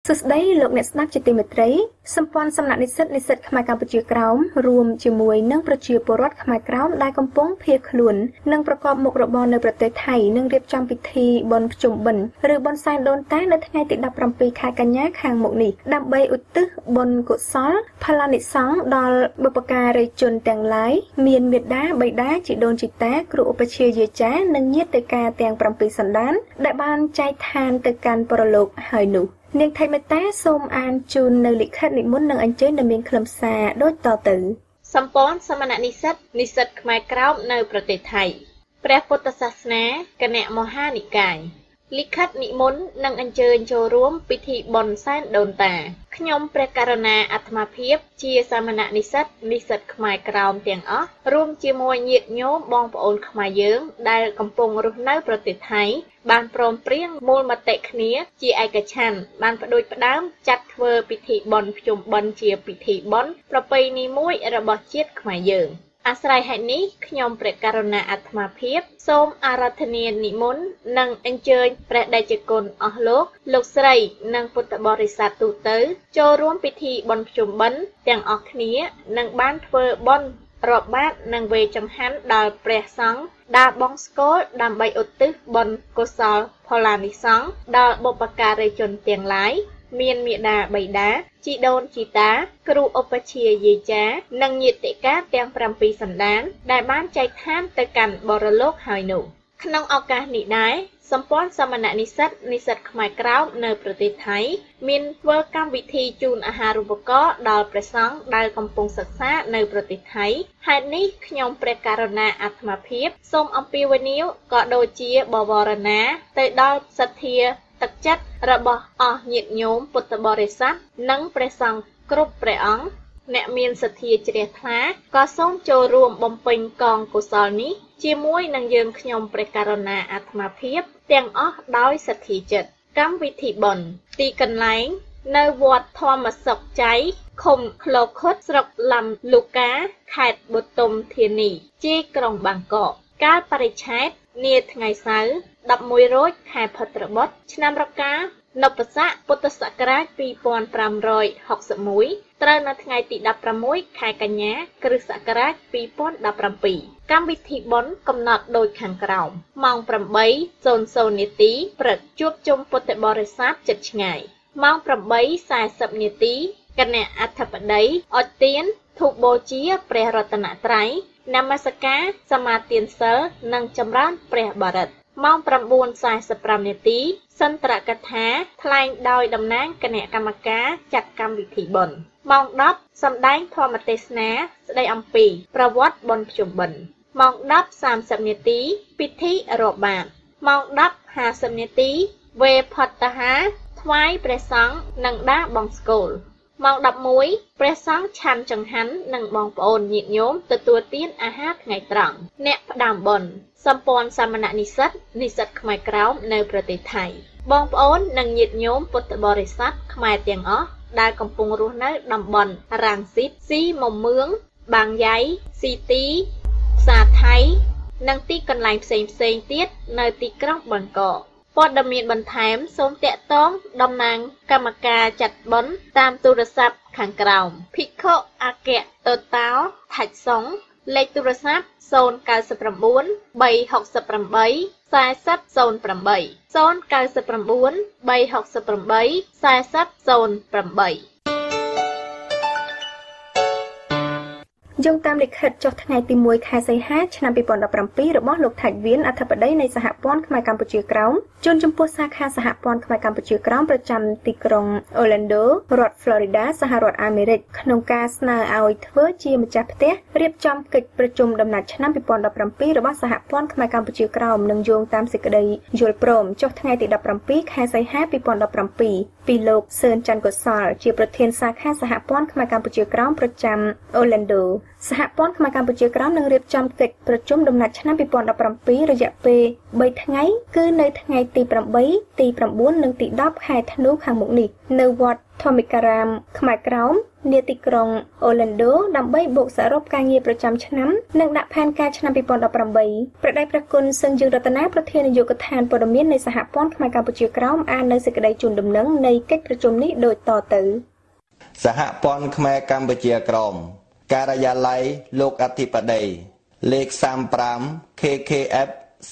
សួស្តីលោកអ្នកស្ដាប់ជាទីមេត្រីសម្ព័ន្ធសំណាក់និស្សិតខ្មែរកម្ពុជាក្រោមរួមជាមួយនឹងប្រជាពលរដ្ឋខ្មែរក្រោមដែលកំពុងភៀសខ្លួននិងប្រកបមុខរបរនៅប្រទេសថៃនឹងរៀបចំពិធីបុណ្យភ្ជុំបិណ្ឌឬបុណ្យសែនដូនតានៅថ្ងៃទី17ខែកញ្ញាខាងមុខនេះដើម្បីឧទ្ទិសបុណ្យកុសលផលនិសង្ឃដល់បុព្វការីជនទាំងឡាយមានមេត្តាបិតាជីដូនជីតាគ្រូឧបជាយាចានិងញាតិកាទាំង7សន្តានដែលបានចែកឋានទៅកាន់ប្រលោកហើយនោះនាងថៃមេតាសូមអានជូននៅលិខិតនិមន្តនិងអញ្ជើញដែលមានខ្លឹមសារដូចតទៅសម្ព័ន្ធសមណនិស្សិតខ្មែរក្រោមនៅប្រទេសថៃព្រះពុទ្ធសាសនាគណៈមហានិកាយលិខិតនិមន្តនិងអញ្ជើញចូលរួមពិធីបុណ្យសែនដូនតាខ្ញុំព្រះករុណាអាត្មាភាពជាសមណនិស្សិតខ្មែរក្រោមទាំងអស់រួមជាមួយញាតិញោមបងប្អូនខ្មែរយើងដែលកំពុងរស់នៅប្រទេសថៃបានព្រមព្រៀងមូលមតិគ្នាជាឯកច្ឆន្ទបានផ្ដួចផ្ដើមចាត់ធ្វើពិធីបុណ្យភ្ជុំបិណ្ឌជាពិធីបុណ្យប្រពៃណីមួយរបស់ជាតិខ្មែរយើងអាស្រ័យហេតុនេះខ្ញុំព្រះករុណាអាត្មាភាពសូមអារាធនានិមន្តនិងអញ្ជើញព្រះតេជគុណអស់លោកស្រីនិងពុទ្ធបរិស័ទទូទៅចូលរួមពិធីបុណ្យភ្ជុំបិណ្ឌទាំងអស់គ្នានិងបានធ្វើបុណ្យរាប់បាតនិងវេចង្ហាន់ដល់ព្រះសង្ឃដើរបងស្គរដើម្បីឧទ្ទិសបុណ្យកុសលផលនិសង្ឃដល់បុព្វការីជនទាំងឡាយមានមេដាបៃតាជីដូនជីតាគ្រូឧបជាយាចានិងញាតិកាទាំង7សន្តានដែលបានចែកឋានទៅកាន់បរលោកហើយនោះក្នុងឱកាសនេះដែរសម្ព័ន្ធសមណនិស្សិតខ្មែរក្រោមនៅប្រទេសថៃមានធ្វើកម្មវិធីជូនអាហារូបករណ៍ដល់ព្រះសង្ឃដែលកំពុងសិក្សានៅប្រទេសថៃហេតុនេះខ្ញុំព្រះករុណាអាត្មាភាពសូមអំពាវនាវក៏ដូចជាបវរណាទៅដល់សទ្ធាទឹកចិត្តរបស់អស់ញាតិញោមពុទ្ធបរិស័ទនិងព្រះសង្ឃគ្រប់ព្រះអង្គអ្នកមានសទ្ធាជ្រះថ្លាក៏សូមចូលរួមបំពេញកងកុសលនេះជាមួយនឹងយើងខ្ញុំព្រះករុណាអាត្មាភាពទាំងអស់ដោយសទ្ធាចិត្តកម្មវិធីបុណ្យទីកន្លែងនៅវត្តធម្មសុខចៃឃុំក្លោខុតស្រុកឡាំលូកាខេត្តបទុមធានីជាក្រុងបាងកកកាលបរិច្ឆេទនាថ្ងៃសៅរ៍11រោចខែភទ្របទឆ្នាំរកានពស័កពុទ្ធសករាជ2561ត្រូវនៅថ្ងៃទី16ខែកញ្ញាគ្រិស្តសករាជ2017កម្មវិធីបុណ្យកំណត់ដូចខាងក្រោមម៉ោង 8:00 នាទីព្រឹកជួបជុំពុទ្ធបរិស័ទជិតឆ្ងាយម៉ោង 8:40 នាទីគណៈអធិបតីអុជទានធូបបូជាព្រះរតនត្រ័យនមស្ការសមាទានសិលនិងចម្រើនព្រះបរិត្តម៉ោង 9:45 នាទីសន្ទរកថាថ្លែងដោយតំណាងគណៈកម្មការចាត់កម្មវិធីបុណ្យម៉ោង 10 សម្ដែងធម្មទេសនាស្ដីអំពីប្រវត្តិបុណ្យភ្ជុំបិណ្ឌម៉ោង 10:30 នាទីពិធីរាប់បាតម៉ោង 10:50 នាទីវេផត្តហាថ្វាយព្រះសង្ឃនិងដាបងស្គលម៉ោង 11 ព្រះសង្ឃឆាន់ចង្ហាន់និងបងប្អូនញាតិញោមទទួលទានអាហារថ្ងៃត្រង់អ្នកផ្ដាំបុណ្យសម្ព័ន្ធសមណនិស្សិតខ្មែរក្រោមនៅប្រទេសថៃបងប្អូននិងញាតិញោមពុទ្ធបរិស័ទខ្មែរទាំងអស់ដែលកំពុងរស់នៅតំបន់រាំងស៊ីតស៊ីមុំមឿងបាងយ៉ៃស៊ីទីផ្សារថៃនិងទីកន្លែងផ្សេងទៀតនៅទីក្រុងបាងកកព័ត៌មានបន្ថែមសូមតាក់ទងតំណាងកម្មការចាត់បុណ្យតាមទូរស័ព្ទខាងក្រោមភិក្ខុអគ្គតោតាល់ថាច់សុងលេខទូរស័ព្ទ099 368 4008 099 368 4008 យោងតាមលិខិតចុះថ្ងៃទី1ខែសីហាឆ្នាំ2017របស់លោកថៃវៀនអធិបតីនៃសហព័ន្ធខ្មែរកម្ពុជាក្រោមជូនចំពោះសាខាសហព័ន្ធខ្មែរកម្ពុជាក្រោមប្រចាំទីក្រុង Orlando រដ្ឋ Florida សហរដ្ឋអាមេរិកក្នុងការស្នើឲ្យធ្វើជាម្ចាស់ផ្ទះរៀបចំកិច្ចប្រជុំដំណាច់ឆ្នាំ2017របស់សហព័ន្ធខ្មែរកម្ពុជាក្រោមនិងយោងតាមសេចក្តីយល់ព្រមចុះថ្ងៃទី17ខែសីហា2017ពីលោកសឿនច័ន្ទកុសលជាប្រធានសាខាសហព័ន្ធខ្មែរកម្ពុជាក្រោមប្រចាំ Orlandoសហព័ន្ធខ្មែរកម្ពុជាក្រោមនឹងរៀបចំកិច្ចប្រជុំដំណាច់ឆ្នាំ2017រយៈពេល3ថ្ងៃគឺនៅថ្ងៃទី8 ទី9និងទី10ខែធ្នូខាងមុខនេះនៅវត្តធម្មការ៉ាមខ្មែរក្រោមនាទីក្រុងអូឡ ាន់ដូដើម្បីបូកសរុបការងារប្រចាំឆ្នាំនិងដាក់ផែនការឆ្នាំ2018ព្រះដេចព្រះគុណសឹងយើងរតនាប្រធាននាយកដ្ឋានព័ត៌មាននៃសហព័ន្ធខ្មែរកម្ពុជាក្រោមអាននៅសេចក្តីជូនដំណឹងនៃកិច្ចប្រជុំនេះដូចតទៅសហព័ន្ធខ្មែរកម្ពុជាក្រោមការិយាល័យលោកអធិបតីលេខ35 KKF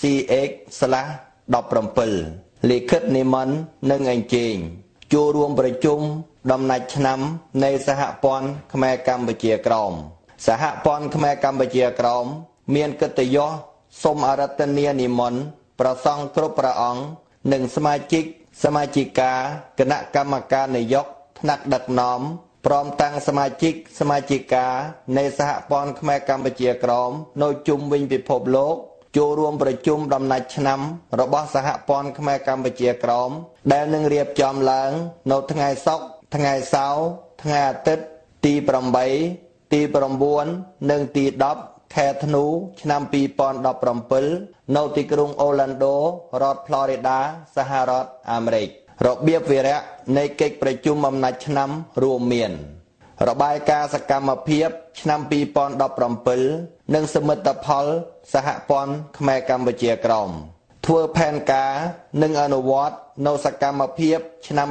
CX/17 លិខិតនិមន្តនិងអញ្ជើញចូលរួមប្រជុំដំណាច់ឆ្នាំនៃសហព័ន្ធខ្មែរកម្ពុជាក្រោមសហព័ន្ធខ្មែរកម្ពុជាក្រោមមានកិត្តិយសសូមអរតនានិមន្តព្រះសង្ឃគ្រប់ព្រះអង្គនិងសមាជិកសមាជិកាគណៈកម្មការនយោបាយថ្នាក់ដឹកនាំព្រមទាំងសមាជិកសមាជិកានៃសហព័ន្ធខ្មែរកម្ពុជាក្រោមនៅជុំវិញពិភពលោកចូលរួមប្រជុំដំណាច់ឆ្នាំរបស់សហព័ន្ធខ្មែរកម្ពុជាក្រោមដែលនឹងរៀបចំឡើងនៅថ្ងៃសុក្រថ្ងៃសៅរ៍ថ្ងៃអាទិត្យទី8ទី9និងទី10ខែធ្នូឆ្នាំ2017នៅទីក្រុងអូឡ ាន់ដូរដ្ឋ Florida សហរដ្ឋអាមេរិករបៀបវារៈនៃកិច្ចប្រជុំអំណាចឆ្នាំរួមមានរបាយការណ៍សកម្មភាពឆ្នាំ2017និងសមិទ្ធផលសហព័ន្ធខ្មែរកម្ពុជាក្រោមធ្វើផែនការនិងអនុវត្តនៅសកម្មភាពឆ្នាំ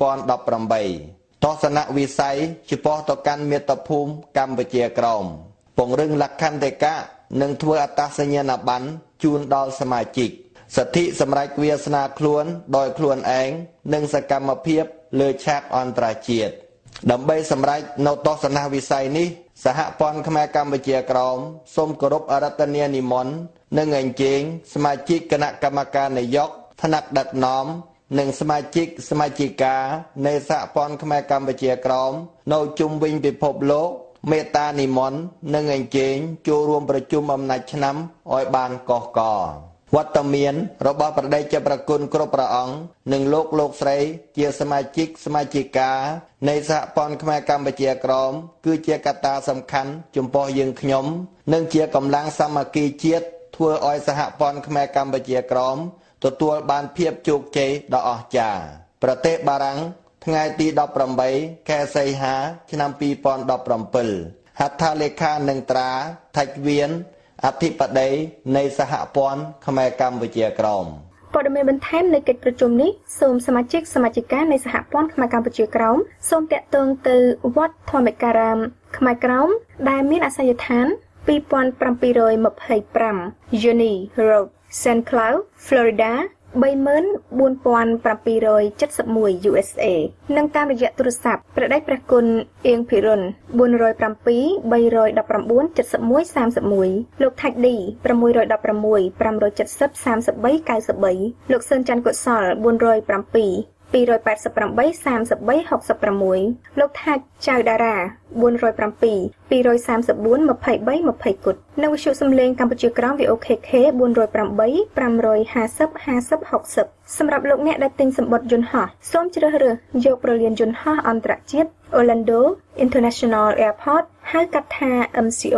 2018ទស្សនវិស័យចំពោះទៅកាន់មាតុភូមិកម្ពុជាក្រោមពង្រឹងលក្ខន្តិកៈនិងធ្វើអត្តសញ្ញាណប័ណ្ណជូនដល់សមាជិកសិទ្ធិសម្រេចវាសនាខ្លួនដោយខ្លួនឯងនិងសកម្មភាពលើឆាកអន្តរជាតិដើម្បីសម្រេចនៅទស្សនវិស័យនេះសហព័ន្ធខ្មែរកម្ពុជាក្រោមសូមគោរពអរតនានិមន្តនិងអញ្ជើញសមាជិកគណៈកម្មការនយោបាយថ្នាក់ដឹកនាំនិងសមាជិកសមាជិកានៃសហព័ន្ធខ្មែរកម្ពុជាក្រោមនៅជុំវិញពិភពលោកមេត្តានិមន្តនិងអញ្ជើញចូលរួមប្រជុំអំណាចឆ្នាំឲ្យបានកកកវត្តមានរបស់ព្រះដេចព្រះគុណគ្រប់ព្រះអង្គនិងលោកស្រីជាសមាជិកសមាជិកានៃសហព័ន្ធខ្មែរកម្ពុជាក្រោមគឺជាកត្តាសំខាន់ចំពោះយើងខ្ញុំនិងជាកម្លាំងសាមគ្គីជាតិធ្វើឲ្យសហព័ន្ធខ្មែរកម្ពុជាក្រោមទទួលបានភាពជោគជ័យដ៏អស្ចារ្យប្រទេសបារាំងថ្ងៃទី18ខែសីហាឆ្នាំ2017ហត្ថលេខានិងត្រាថច្ចវៀនអធិបតីនៃសហព័ន្ធខ្មែរកម្ពុជាក្រោមព័ត៌មានបន្ថែមនៃកិច្ចប្រជុំនេះសូមសមាជិកសមាជិកានៃសហព័ន្ធខ្មែរកម្ពុជាក្រោមសូមតាក់ទងទៅវត្តធម្មការ៉ាមខ្មែរក្រោមដែលមានអាសយដ្ឋាន2725 Journey Road St. Cloud Florida 34771 USA និងតាមរយៈទូរស័ព្ទព្រះដេចព្រះគុណអៀងភិរុន407 319 71 31លោកថាច់ឌី616 570 33 93លោកសឿនច័ន្ទកុសល407 288 33 66លោកថាច់ចៅតារា407 234 23 20គុតនិងវិទ្យុសំឡេងកម្ពុជាក្រោម VOKK 408 550 50 60សម្រាប់លោកអ្នកដែលទិញសំបុត្រយន្តហោះសូមជ្រើសរើសយកប្រលានយន្តហោះអន្តរជាតិ Orlando International Airport ហៅកាត់ថា MCO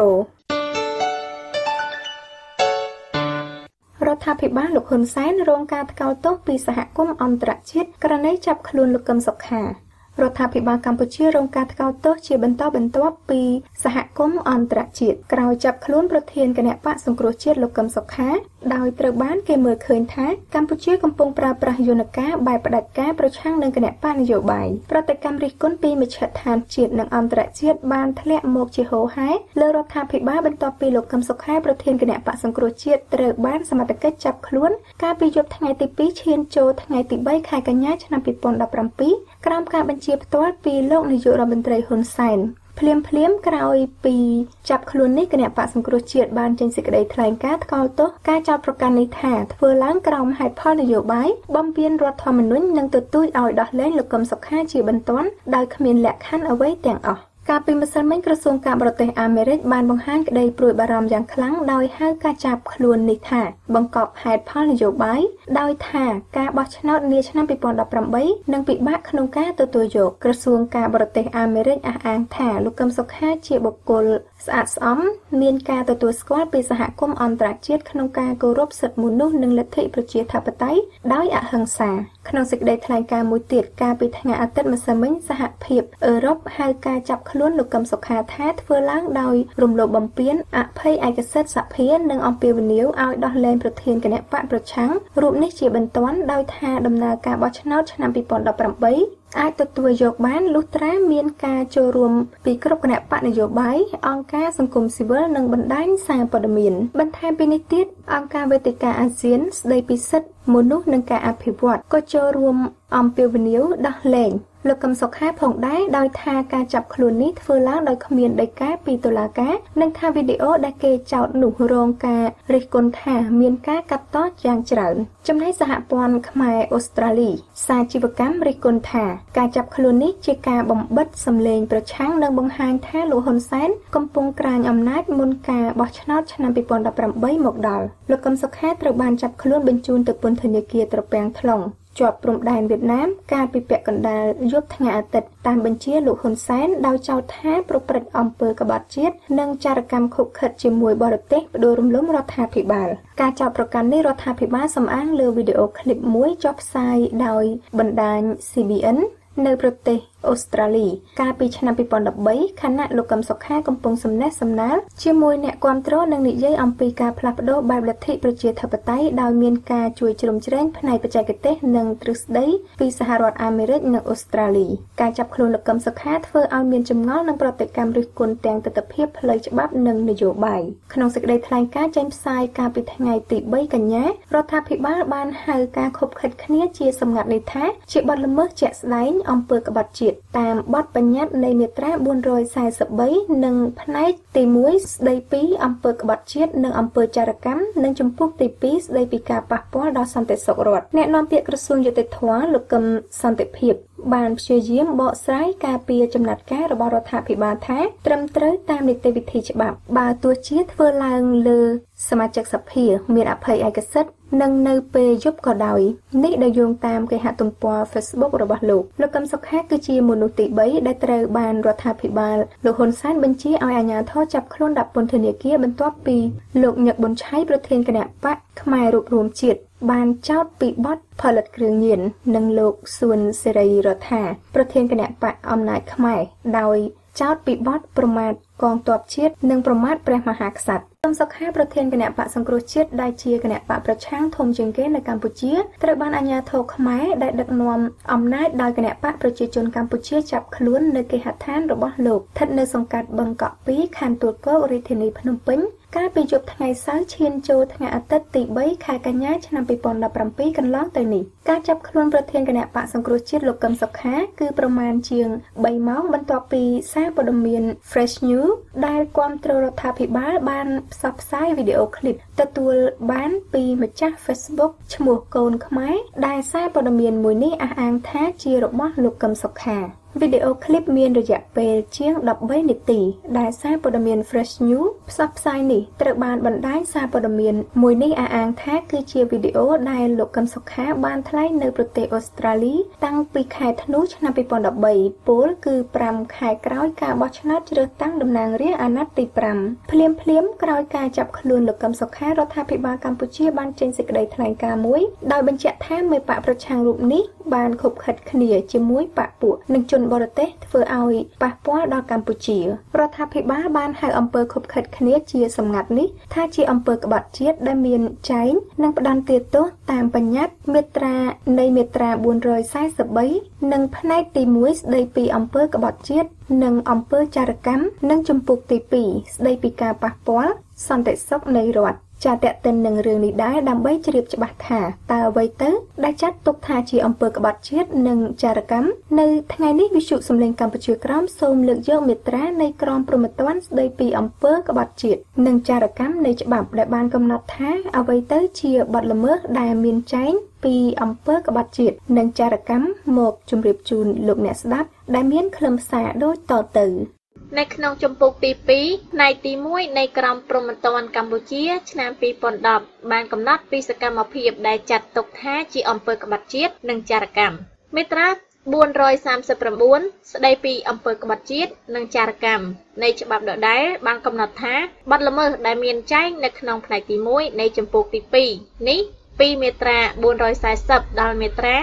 រដ្ឋាភិបាលលោកហ៊ុនសែនរងការថ្កោលទោសពីសហគមន៍អន្តរជាតិករណីចាប់ខ្លួនលោកកឹមសុខារដ្ឋាភិបាលកម្ពុជារងការថ្កោលទោសជាបន្តបន្ទាប់ពីសហគមន៍អន្តរជាតិក្រោយចាប់ខ្លួនប្រធានគណៈបកសង្គ្រោះជាតិលោកកឹមសុខាដោយត្រូវបានគេមើលឃើញថាកម្ពុជាកំពុងប្រើប្រាស់យន្តការបែបផ្ដាច់ការប្រឆាំងនឹងគណៈបកនយោបាយប្រតិកម្មរិះគន់ពីមជ្ឈដ្ឋានជាតិនិងអន្តរជាតិបានធ្លាក់មកជាហូរហែលើរដ្ឋាភិបាលបន្ទាប់ពីលោកកឹមសុខាប្រធានគណៈបកសង្គ្រោះជាតិត្រូវបានសមត្ថកិច្ចចាប់ខ្លួនកាលពីយប់ថ្ងៃទី2ឈានចូលថ្ងៃទី3ខែកញ្ញាឆ្នាំ2017ក្រោមការបញ្ជាផ្ទាល់ពីលោកនាយករដ្ឋមន្ត្រីហ៊ុនសែនភ្លាមក្រោយពីចាប់ខ្លួននេះគណៈបកសង្គ្រោះជាតិបានចេញសេចក្តីថ្លែងការណ៍ថ្កោលទោសការចោទប្រកាន់នេះថាធ្វើឡើងក្រោមហេតុផលនយោបាយបំពានរដ្ឋធម្មនុញ្ញនិងទទូចឲ្យដោះលែងលោកកឹមសុខាជាបន្ទាន់ដោយគ្មានលក្ខខណ្ឌអ្វីទាំងអស់កាលពីម្សិលមិញក្រសួងការបរទេសអាមេរិកបានបង្ហាញក្តីព្រួយបារម្ភយ៉ាងខ្លាំងដោយហៅការចាប់ខ្លួននេះថាបង្កប់ហេតុផលនយោបាយដោយថាការបោះឆ្នោតនាឆ្នាំ2018នឹងពិបាកក្នុងការទទួលយកក្រសួងការបរទេសអាមេរិកអះអាងថាលោកកឹមសុខាជាបុគ្គលស្អាតស្អំមានការទទួលស្គាល់ពីសហគមន៍អន្តរជាតិក្នុងការគោរពសិទ្ធិមនុស្សនិងលទ្ធិប្រជាធិបតេយ្យដោយអហិង្សាក្នុងសេចក្តីថ្លែងការណ៍មួយទៀតកាលពីថ្ងៃអាទិត្យម្សិលមិញសហភាពអឺរ៉ុបហៅការចាប់ខ្លួនលោកកឹមសុខាថាធ្វើឡើងដោយរំលោភបំពានអភ័យឯកសិទ្ធិសភានិងអំពាវនាវឲ្យដោះលែងប្រធានគណៈបកប្រឆាំងរូបនេះជាបន្ទាន់ដោយថាដំណើរការបោះឆ្នោតឆ្នាំ2018អាចទទួលយកបានលុះត្រាមានការចូលរួមពីគ្រប់គណៈបកនយោបាយអង្គការសង្គមស៊ីវិលនិងបណ្ដាញសារព័ត៌មានបន្ថែមពីនេះទៀតអង្គការវេទិកាអាស៊ានស្ដីពីសិទ្ធិមនុស្សនិងការអភិវឌ្ឍក៏ចូលរួមអំពាវនាវដោះលែងលោកកឹមសុខាផងដែរដោយថាការចាប់ខ្លួននេះធ្វើឡើងដោយគ្មានដីកាពីតុលាការនិងថាវីដេអូដែលគេចោទនោះរងការរិះគន់ថាមានការកាត់តយ៉ាងច្រើនចំណែកសហព័ន្ធខ្មែរអូស្ត្រាលីសាជីវកម្មរិះគន់ថាការចាប់ខ្លួននេះជាការបំបិទសម្លេងប្រឆាំងនិងបង្ហាញថាលោកហ៊ុនសែនកំពុងក្រាញអំណាចមុនការបោះឆ្នោតឆ្នាំ2018មកដល់លោកកឹមសុខាត្រូវបានចាប់ខ្លួនបញ្ជូនទៅពន្ធនាគារត្រពាំង ថ្លុងជាប់ព្រំដែនវៀតណាមកាលពីពាក់កណ្ដាលយប់ថ្ងៃអាទិត្យតាមបញ្ជាលោកហ៊ុនសែនដោយចោទថាប្រព្រឹត្តអំពើក្បត់ជាតិនិងចារកម្មឃុបឃិតជាមួយបរទេសផ្ដួលរំលំរដ្ឋាភិបាលការចោទប្រកាន់នេះរដ្ឋាភិបាលសំអាងលើវីដេអូឃ្លីបមួយចុះផ្សាយដោយបណ្ដាញ CBN នៅប្រទេសអូស្ត្រាលីកាលពីឆ្នាំ2013ខណៈលោកកឹមសុខាកំពុងសំណេះសំណាលជាមួយអ្នកគាំទ្រនិងនិយាយអំពីការផ្លាស់ប្ដូរបែបលទ្ធិប្រជាធិបតេយ្យដោយមានការជួយជ្រោមជ្រែងផ្នែកបច្ចេកទេសនិងទ្រឹស្ដីពីសហរដ្ឋអាមេរិកនិងអូស្ត្រាលីការចាប់ខ្លួនលោកកឹមសុខាធ្វើឲ្យមានចម្ងល់និងប្រតិកម្មរិះគន់ទាំងទស្សនវិជ្ជាផ្លូវច្បាប់និងនយោបាយក្នុងសេចក្តីថ្លែងការណ៍ចេញផ្សាយកាលពីថ្ងៃទី3កញ្ញារដ្ឋាភិបាលបានហៅការខុបខិតគ្នាជាសម្ងាត់នេះថាជាបទល្មើសជាក់ស្ដែងអំពើក្បត់ជាតិតាមបទបញ្ញត្តិនៃមាត្រា443និងផ្នែកទី1ស្ដីពីអំពើក្បត់ជាតិនិងអំពើចារកម្មនិងជំពូកទី2ស្ដីពីការប៉ះពាល់ដល់សន្តិសុខរដ្ឋអ្នកនាំពាក្យក្រសួងយុតិធម៌លោកកឹមសន្តិភាពបានព្យាយាមបកស្រាយការពីចំណាត់ការរបស់រដ្ឋាភិបាលថាត្រឹមត្រូវតាមនីតិវិធីច្បាប់បើទោះជាធ្វើឡើងលើសមាជិកសភាមានអភ័យឯកសិទ្ធិនិងនៅពេលយប់ក៏ដោយនេះដែលយោងតាមគេហទំព័រ Facebook របស់លោកកឹមសុខាគឺជាមនុស្សទី3ដែលត្រូវបានរដ្ឋាភិបាលលោកហ៊ុនសែនបញ្ជាឲ្យអាជ្ញាធរចាប់ខ្លួនដាក់ពន្ធនាគារបន្ទាប់ពីលោកញឹកប៊ុនឆៃប្រធានគណៈបកខ្មែររួបរวมជាតិបានចោទពីបទផលិតគ្រឿងញៀននិងលោកសួនសេរីរដ្ឋាប្រធានគណៈបកអំណាចខ្មែរដោយចោទពីបទប្រមាថកងទ័ពជាតិនិងប្រមាថព្រះមហាក្សត្រកឹមសុខាប្រធានគណៈបកសង្គ្រោះជាតិដែលជាគណៈបកប្រឆាំងធំជាងគេនៅកម្ពុជាត្រូវបានអាជ្ញាធរខ្មែរដែលដឹកនាំអំណាចដោយគណៈបកប្រជាជនកម្ពុជាចាប់ខ្លួននៅគេហដ្ឋានរបស់លោកស្ថិតនៅសង្កាត់បឹងកក់2ខណ្ឌទួលគោករាជធានីភ្នំពេញកាលពីយប់ថ្ងៃសៅរ៍ឈានចូលថ្ងៃអាទិត្យទី3ខែកញ្ញាឆ្នាំ2017កន្លងទៅនេះការចាប់ខ្លួនប្រធានគណៈបកសង្គ្រោះជាតិលោកកឹមសុខាគឺប្រមាណជាង3ម៉ោងបន្ទាប់ពីសារព័ត៌មាន Fresh News ដែលគាំទ្ររដ្ឋាភិបាលបានផ្សព្វផ្សាយវីដេអូឃ្លីបទទួលបានពីម្ចាស់ Facebook ឈ្មោះកូនខ្មែរដែលសារព័ត៌មានមួយនេះអះអាងថាជារបស់លោកកឹមសុខាវីដេអូឃ្លីបមានរយៈពេលជាង13នាទីដែលសារព័ត៌មាន Fresh News ផ្សព្វផ្សាយនេះត្រូវបានបណ្ដាញសារព័ត៌មានមួយនេះអះអាងថាគឺជាវីដេអូដែលលោកកឹមសុខាបានថ្លែងនៅប្រទេសអូស្ត្រាលីតាំងពីខែធ្នូឆ្នាំ2013ពលគឺ5ខែក្រោយការបោះឆ្នោតជ្រើសតាំងតំណាងរាស្ត្រអាណត្តិទី5ភ្លាមក្រោយការចាប់ខ្លួនលោកកឹមសុខារដ្ឋាភិបាលកម្ពុជាបានចេញសេចក្តីថ្លែងការណ៍មួយដោយបញ្ជាក់ថាមេបកប្រឆាំងរូបនេះបានខុបខិតគ្នាជាមួយបកពួកនិងជនបរទេសធ្វើឲ្យប៉ះពាល់ដល់កម្ពុជារដ្ឋាភិបាលបានហៅអំពើខុបខិតគ្នាជាសម្ងាត់នេះថាជាអំពើក្បត់ជាតិដែលមានចែងនិងផ្ដន្ទាទោសតាមបញ្ញត្តិមាត្រា443និងផ្នែកទី1ស្ដីពីអំពើក្បត់ជាតិនិងអំពើចារកម្មនិងជំពូកទី2ស្ដីពីការប៉ះពាល់សន្តិសុខនៃរដ្ឋចាតតិននឹងរឿងនេះដែរដើម្បីជ្រាបច្បាស់ថាតើអ្វីទៅដែលចាត់ទុកថាជាអំពើក្បត់ជាតិនិងចារកម្មនៅថ្ងៃនេះវិទ្យុសំឡេងកម្ពុជាក្រោមសូមលើកយកមាត្រានៃក្រមព្រហ្មទណ្ឌស្ដីពីអំពើក្បត់ជាតិនិងចារកម្មនៃច្បាប់ដែលបានកំណត់ថាអ្វីទៅជាបទល្មើសដែលមានចែងពីអំពើក្បត់ជាតិនិងចារកម្មមកជម្រាបជូនលោកអ្នកស្ដាប់ដែលមានខ្លឹមសារដូចតទៅនៅក្នុងជំពូកទី2ផ្នែកទី1នៃក្រមព្រហ្មទណ្ឌកម្ពុជាឆ្នាំ2010បានកំណត់ពីសកម្មភាពដែលចាត់ទុកថាជាអំពើក្បត់ជាតិនិងចារកម្មមាត្រា 439 ស្ដីពីអំពើក្បត់ជាតិនិងចារកម្មនៃច្បាប់ដដែលបានកំណត់ថាបទល្មើសដែលមានចែងនៅក្នុងផ្នែកទី1នៃជំពូកទី2នេះពីមាត្រា440ដល់មាត្រា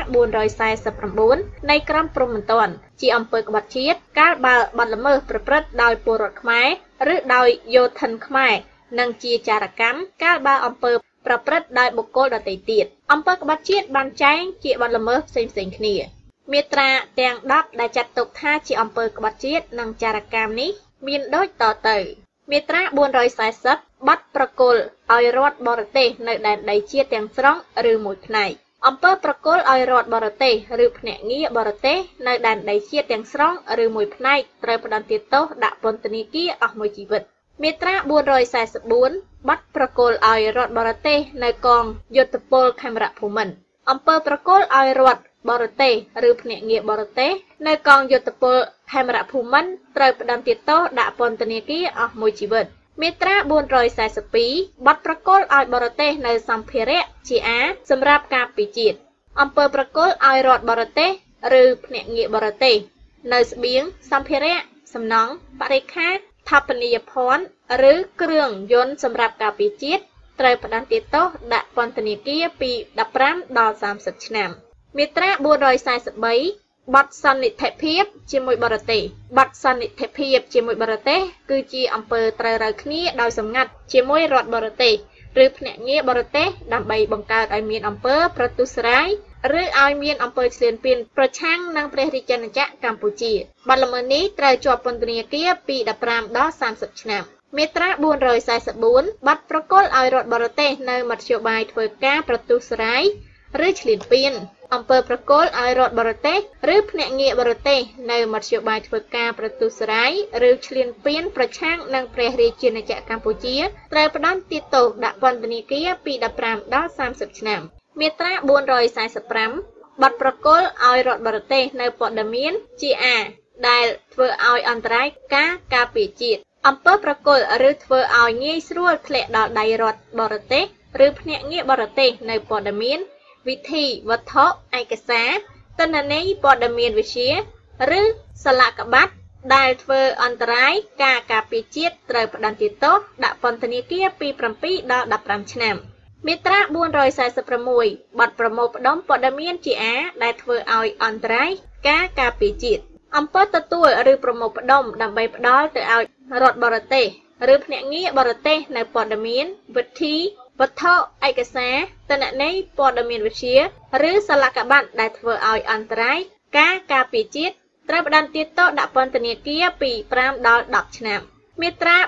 449នៃក្រមព្រហ្មទណ្ឌជាអំពើក្បត់ជាតិកាលបើបទល្មើសប្រព្រឹត្តដោយពលរដ្ឋខ្មែរឬដោយយោធិនខ្មែរនិងជាចារកម្មកាលបើអំពើប្រព្រឹត្តដោយបុគ្គលដទៃទៀតអំពើក្បត់ជាតិបានចែងជាបទល្មើសផ្សេងៗគ្នាមាត្រាទាំង10ដែលចាត់ទុកថាជាអំពើក្បត់ជាតិនិងចារកម្មនេះមានដូចតទៅមាត្រា440បទប្រគល់ឲ្យរដ្ឋបរទេសនៅដែនដីជាតិទាំងស្រុងឬមួយផ្នែកអំពើប្រគល់ឲ្យរដ្ឋបរទេសឬភ្នាក់ងារបរទេសនៅដែនដីជាតិទាំងស្រុងឬមួយផ្នែកត្រូវផ្តន្ទាទោសដាក់ពន្ធនាគារអស់មួយជីវិតមាត្រា444បទប្រគល់ឲ្យរដ្ឋបរទេសនៅកងយោធពលខេមរភូមិន្ទអំពើប្រគល់ឲ្យរដ្ឋបរទេសឬភ្នាក់ងារបរទេសនៅកងយោធពលខេមរភូមិន្ទត្រូវផ្តន្ទាទោសដាក់ពន្ធនាគារអស់មួយជីវិតមាត្រា442បទប្រគល់ឲ្យបរទេសនៅសម្ភារៈជាអាសម្រាប់ការពារជាតិអំពើប្រគល់ឲ្យរដ្ឋបរទេសឬភ្នាក់ងារបរទេសនៅស្បៀងសម្ភារៈសំណង់បរិក្ខារស្ថាបនីយភណ្ឌឬគ្រឿងយន្តសម្រាប់ការពារជាតិត្រូវផ្តន្ទាទោសដាក់ពន្ធនាគារពី15ដល់30ឆ្នាំមាត្រា443បទសន្និដ្ឋិភាពជាមួយបរទេសបទសន្និដ្ឋិភាពជាមួយបរទេសគឺជាអំពើត្រូវរើគ្នាដោយសម្ងាត់ជាមួយរដ្ឋបរទេសឬភ្នាក់ងារបរទេសដើម្បីបង្កើតឲ្យមានអំពើប្រទុស្រាយឬឲ្យមានអំពើឈ្លានពានប្រឆាំងនឹងព្រះរាជាណាចក្រកម្ពុជាបទល្មើសនេះត្រូវជាប់ពន្ធនាគារពី15ដល់30ឆ្នាំមាត្រា444បទប្រគល់ឲ្យរដ្ឋបរទេសនៅមធ្យោបាយធ្វើការប្រទុស្រាយឬឈ្លានពានអំពើប្រគល់ឲ្យរដ្ឋបរទេសឬភ្នាក់ងារបរទេសនៅមធ្យោបាយធ្វើការប្រទុស្រាយឬឈ្លានពានប្រឆាំងនឹងព្រះរាជាណាចក្រកម្ពុជាត្រូវផ្តន្ទាទោសដាក់ពន្ធនាគារពី15ដល់30ឆ្នាំមាត្រា445បទប្រគល់ឲ្យរដ្ឋបរទេសនៅព័ត៌មានជាអាដែលធ្វើឲ្យអន្តរាយការពារជាតិអំពើប្រគល់ឬធ្វើឲ្យងាយស្រួលធ្លាក់ដល់ដៃរដ្ឋបរទេសឬភ្នាក់ងារបរទេសនៅព័ត៌មានវិធីវត្ថុឯកសារទិន្នន័យព័ត៌មានវិទ្យាឬសលកបាត់ដែលធ្វើអន្តរាយការពារជាតិត្រូវផ្តន្ទាទោសដាក់ពន្ធនាគារពី7ដល់15ឆ្នាំមាត្រា446បទប្រមូលផ្ដុំព័ត៌មានជាអាដែលធ្វើឲ្យអន្តរាយការពារជាតិអំពើទទួលឬប្រមូលផ្ដុំដើម្បីផ្ដល់ទៅឲ្យរដ្ឋបរទេសឬភ្នាក់ងារបរទេសនៅព័ត៌មានវិធីវត្ថុឯកសារទិន្នន័យព័ត៌មានវិទ្យាឬសលកបាត់ដែលធ្វើឲ្យអន្តរាយការពារជាតិត្រូវផ្តន្ទាទោសដាក់ពន្ធនាគារពី5ដល់10ឆ្នាំមាត្រា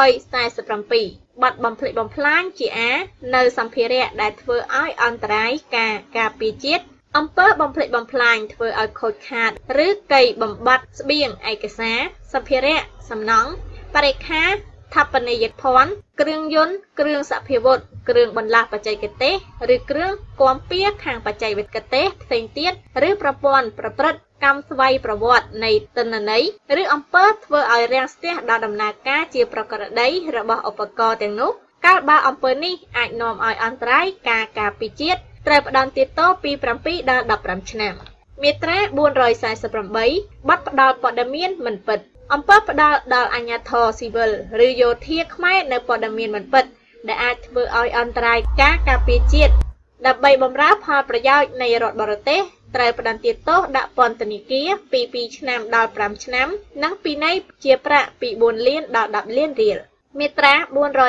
447បទបំផ្លិចបំផ្លាញជាអានៅសម្ភារៈដែលធ្វើឲ្យអន្តរាយការពារជាតិអំពើបំផ្លិចបំផ្លាញធ្វើឲ្យខូចខាតឬកៃបំបត្តិស្បៀងឯកសារសម្ភារៈសំណង់បរិក្ខារស្ថាបនីយភណ្ឌគ្រឿងយន្តគ្រឿងសព្វាវុធគ្រឿងបន្លាស់បច្ចេកទេសឬគ្រឿងគាំពារខាងបច្ចេកវិទ្យាទេសផ្សេងទៀតឬប្រព័ន្ធប្រព្រឹត្តកម្មស្វ័យប្រវត្តិនៃទិន្នន័យឬអំពើធ្វើឲ្យរាំងស្ទះដល់ដំណើរការជាប្រក្រតីរបស់ឧបករណ៍ទាំងនោះកាលបើអំពើនេះអាចនាំឲ្យអន្តរាយការពារជាតិត្រូវផ្តន្ទាទោសពី7ដល់15ឆ្នាំមាត្រា448បទផ្ដល់ព័ត៌មានមិនពិតអំពើផ្ដល់ដល់អាជ្ញាធរស៊ីវិលឬយោធាខ្មែរនៅព័ត៌មានមិនពិតដែលអាចធ្វើឲ្យអន្តរាយការពារជាតិដើម្បីបម្រើផលប្រយោជន៍នៃរដ្ឋបរទេសត្រូវផ្តន្ទាទោសដាក់ពន្ធនាគារពី2ឆ្នាំដល់5ឆ្នាំនិងពិន័យជាប្រាក់ពី4លានដល់10លានរៀលមាត្រា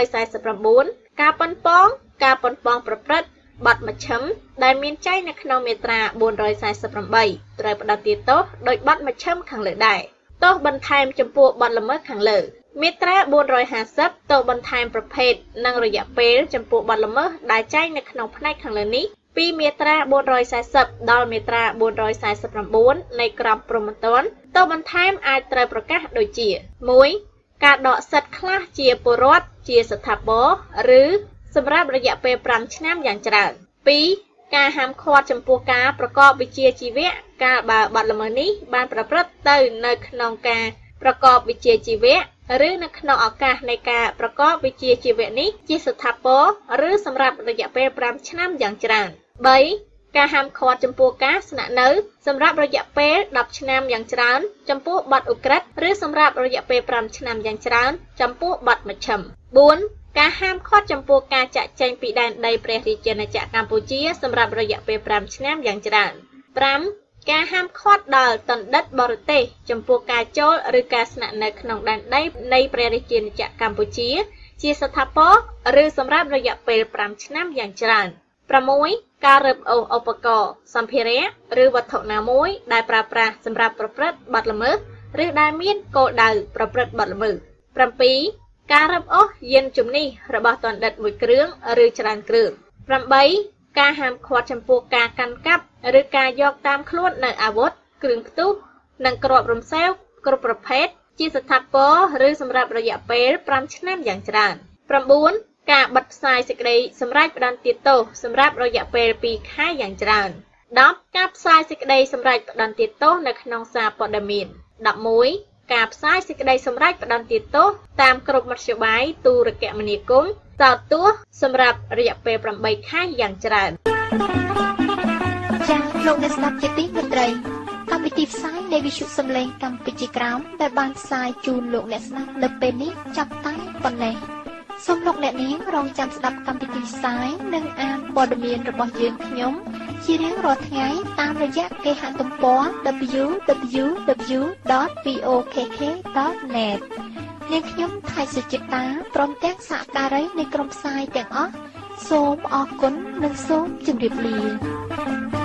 449ការប៉ុនប៉ងប្រព្រឹត្តបទមជ្ឈិមដែលមានចែងនៅក្នុងមាត្រា448ត្រូវផ្តន្ទាទោសដោយបទមជ្ឈិមខាងលើដែរទោសបន្ថែមចំពោះបទល្មើសខាងលើមាត្រា450ទោសបន្ថែមប្រភេទនិងរយៈពេលចំពោះបទល្មើសដែលចែងនៅក្នុងផ្នែកខាងលើនេះពីមាត្រា440ដល់មាត្រា449នៃក្រមព្រហ្មទណ្ឌទោសបន្ថែមអាចត្រូវប្រកាសដូចជា 1. ការដកសិទ្ធិខ្លះជាពលរដ្ឋជាស្ថាពរឬសម្រាប់រយៈពេល5ឆ្នាំយ៉ាងច្រើន 2. ការហាមឃាត់ចំពោះការប្រកបវិជ្ជាជីវៈកាលបើបទល្មើសនេះបានប្រព្រឹត្តទៅនៅក្នុងការប្រកបវិជ្ជាជីវៈឬនៅក្នុងឱកាសនៃការប្រកបវិជ្ជាជីវៈនេះជាស្ថាពរឬសម្រាប់រយៈពេល5ឆ្នាំយ៉ាងច្រើន 3. ការហាមឃាត់ចំពោះការស្នាក់នៅសម្រាប់រយៈពេល10ឆ្នាំយ៉ាងច្រើនចំពោះបទឧក្រិដ្ឋឬសម្រាប់រយៈពេល5ឆ្នាំយ៉ាងច្រើនចំពោះបទមជ្ឈិម 4. ការហាមឃាត់ចំពោះការចាក់ចែងពីដែនដីព្រះរាជាណាចក្រកម្ពុជាសម្រាប់រយៈពេល5ឆ្នាំយ៉ាងច្រើន 5. ការហាមឃាត់ដល់តណ្ឌិតបរទេសចំពោះការចូលឬការស្នាក់នៅក្នុងដែនដីនៃព្រះរាជាណាចក្រកម្ពុជាជាស្ថាពរឬសម្រាប់រយៈពេល5ឆ្នាំយ៉ាងច្រើន 6. ការរឹបអូសឧបករណ៍សម្ភារៈឬវត្ថុណាមួយដែលប្រើប្រាស់សម្រាប់ប្រព្រឹត្តបទល្មើសឬដែលមានគោលដៅប្រព្រឹត្តបទល្មើស 7. ការរឹបអូសយានជំនិះរបស់តណ្ឌិតមួយគ្រឿងឬច្រើនគ្រឿង 8. ការហាមឃាត់ចំពោះការកាន់កាប់ឬការយកតាមខ្លួននៅអាវុធគ្រឿងផ្ទុះនិងគ្រាប់រំសេវគ្រប់ប្រភេទជាស្ថាពរឬសម្រាប់រយៈពេល5ឆ្នាំយ៉ាងច្រើន 9. ការបិទផ្សាយសេចក្តីសម្រេចផ្តន្ទាទោសសម្រាប់រយៈពេល2ខែយ៉ាងច្រើន 10. ការផ្សាយសេចក្តីសម្រេចផ្តន្ទាទោសនៅក្នុងសារព័ត៌មាន 11. ការផ្សាយសេចក្តីសម្រេចផ្តន្ទាទោសតាមគ្រប់មធ្យោបាយទូរគមនាគមន៍សោតទោសសម្រាប់រយៈពេល8ខែយ៉ាងច្រើនចា៎លោកអ្នកស្ដាប់ជាទីមេត្រីកម្មវិធីផ្សាយនៃវិទ្យុសំឡេងកម្ពុជាក្រោមដែលបានផ្សាយជូនលោកអ្នកស្ដាប់នៅពេលនេះចាប់តែប៉ុណ្ណេះសូមលោកអ្នកនាងរងចាំស្ដាប់កម្មវិធីផ្សាយនិងអានព័ត៌មានរបស់យើងខ្ញុំជារៀងរាល់ថ្ងៃតាមរយៈគេហទំព័រ www.vokk.net នាងខ្ញុំថៃសុចិតាព្រមទាំងសហការីនៃក្រុមផ្សាយទាំងអស់សូមអរគុណនិងសូមជម្រាបលា